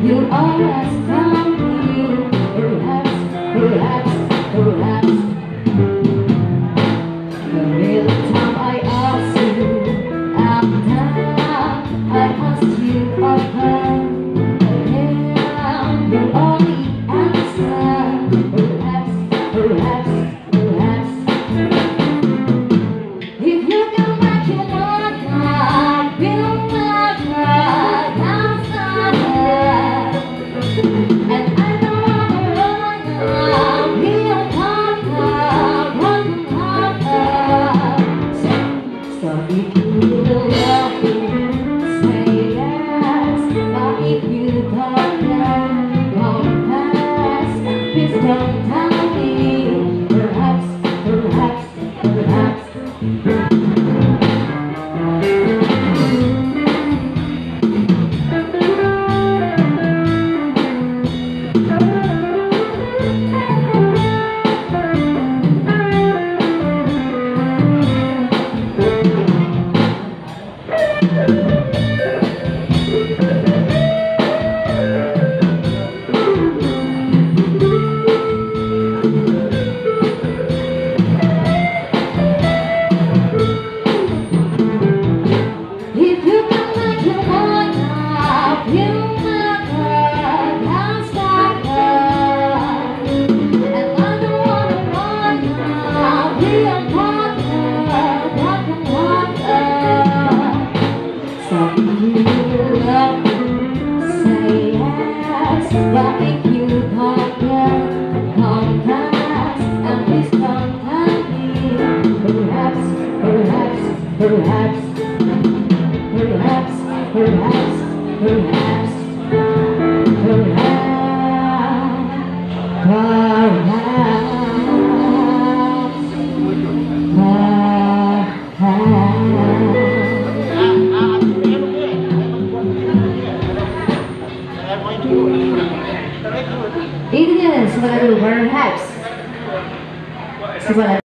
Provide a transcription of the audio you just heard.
You'll always come here. Perhaps, perhaps, perhaps. Every time I ask you, I'm down. I ask you again. You only answer. Perhaps, perhaps, perhaps. If you come back, you know God will never answer. And I don't wanna run up, real harder. So if you will love me, say yes. But if you don't, then don't pass. Please don't tell me. Perhaps, perhaps, perhaps. What make you come fast, and please don't tell me. Perhaps, perhaps, perhaps, perhaps, perhaps, perhaps, Itu dia sebenarnya perhaps.